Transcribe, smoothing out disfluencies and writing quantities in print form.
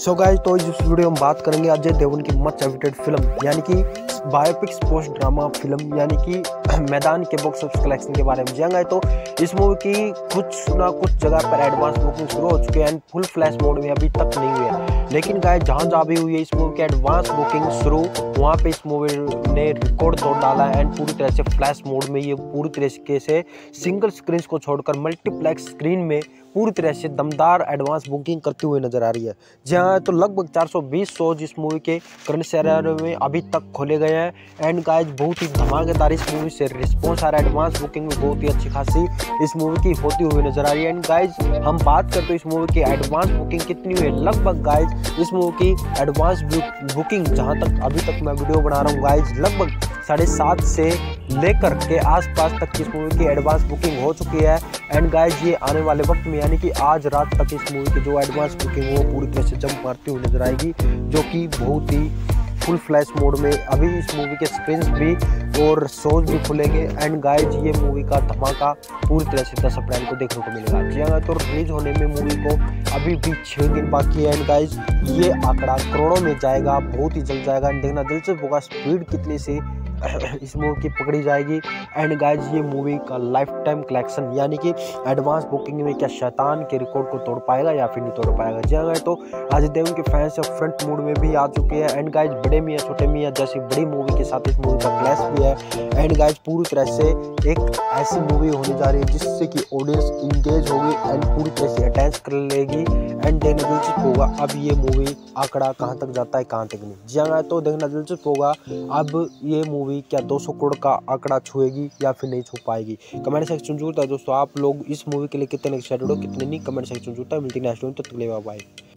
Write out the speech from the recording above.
So guys, तो इस video में बात करेंगे अजय देवगन की मच अवेटेड फिल्म यानी कि बायोपिक्स पोस्ट ड्रामा फिल्म यानी कि मैदान के बॉक्स ऑफिस कलेक्शन के बारे में जाएंगे। तो इस मूवी की कुछ ना कुछ जगह पर एडवांस बुकिंग शुरू हो चुकी है एंड फुल फ्लैश मोड में अभी तक नहीं हुई है, लेकिन गाइस जहां भी हुई है इस मूवी की एडवांस बुकिंग शुरू, वहां पे इस मूवी ने रिकॉर्ड तोड़ डाला है एंड पूरी तरह से फ्लैश मोड में ये पूरी तरीके से सिंगल स्क्रीन को छोड़कर मल्टीप्लेक्स स्क्रीन में पूरी तरह से दमदार एडवांस बुकिंग करती हुई नजर आ रही है। जी हाँ, तो लगभग 420 शोज इस मूवी के करंट सिनेरियो में अभी तक खोले गए हैं एंड गाइस बहुत ही धमाकेदार इस मूवी से रिस्पॉन्स आ रहा है। एडवांस बुकिंग में बहुत ही अच्छी खासी इस मूवी की होती हुई नजर आ रही है एंड गाइस हम बात करते हैं इस मूवी की एडवांस बुकिंग कितनी हुई है। लगभग गाइस इस मूवी की एडवांस बुकिंग जहां तक अभी तक मैं वीडियो बना रहा हूँ गाइस लगभग 7.5 से लेकर के आसपास तक इस मूवी की एडवांस बुकिंग हो चुकी है एंड गाइस ये आने वाले वक्त में यानी कि आज रात तक इस मूवी की जो एडवांस बुकिंग वो पूरी तरह से जंप मारती हुई नजर आएगी, जो कि बहुत ही फुल फ्लैश मोड में अभी इस मूवी के स्क्रीन्स भी और शोज भी खुलेंगे एंड गाइस ये मूवी का धमाका पूरी तरह से 10 अप्रैल को देखने को मिलेगा। जी हाँ, तो रिलीज होने में मूवी को अभी भी 6 दिन बाकी है एंड गाइस ये आंकड़ा करोड़ों में जाएगा, बहुत ही जल्द जाएगा एंड देखना दिलचस्प होगा स्पीड कितनी सी इस मूवी की पकड़ी जाएगी एंड गाइस ये मूवी का लाइफ टाइम कलेक्शन यानी कि एडवांस बुकिंग में क्या शैतान के रिकॉर्ड को तोड़ पाएगा या फिर नहीं तोड़ पाएगा। जी हाँ, तो अजय देवगन के फैंस फ्रंट मूड में भी आ चुके हैं एंड गाइस बड़े मियां छोटे मियां जैसी बड़ी मूवी के साथ इस मूवी का क्लैश भी है एंड गाइस पूरी तरह से एक ऐसी मूवी होने जा रही है जिससे कि ऑडियंस इंगेज होगी एंड पूरी तरह से अटैच कर लेगी एंड देखना दिलचस्प होगा अब ये मूवी आंकड़ा कहाँ तक जाता है कहाँ तक नहीं। जी हाँ, तो देखना दिलचस्प होगा अब ये मूवी क्या 200 करोड़ का आंकड़ा छुएगी या फिर नहीं छू पाएगी। कमेंट सेक्शन जरूर है दोस्तों, आप लोग इस मूवी के लिए कितने एक्साइटेड हो कितने नहीं, कमेंट सेक्शन जरूर है। मिलती है नेक्स्ट वीडियो में, तब तक के लिए बाय।